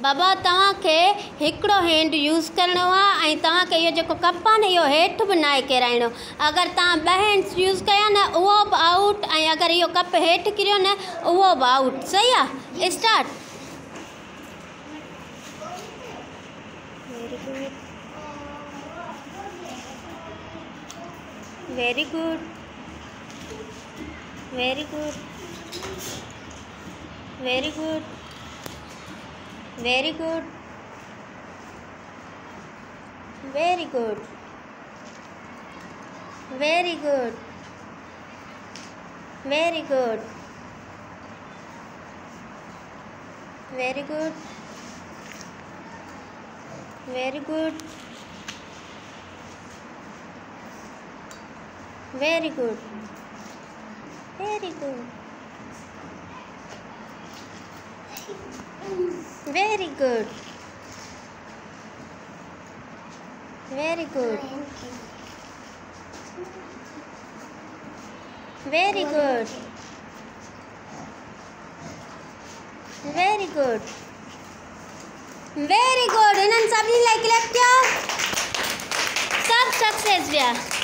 बाबा तव्हांखे हिकिड़ो hand use करिणो आहे ऐं तव्हांखे इहो जेको कप आहे न इहो हेठि बि नाहे किराइणो। अगरि तव्हां ॿ हैंड्स यूज़ कया न उहो बि आउट ऐं अगरि इहो कप हेठि किरियो न उहो बि आउट। सही आहे? Start. Very good, very good, very good, very good, very good, very good, very good, very good, very good, very good, very good, very good, very good, very good, very good, very good. इन्हनि सभिनी लाइ clap कयो। सब success विया।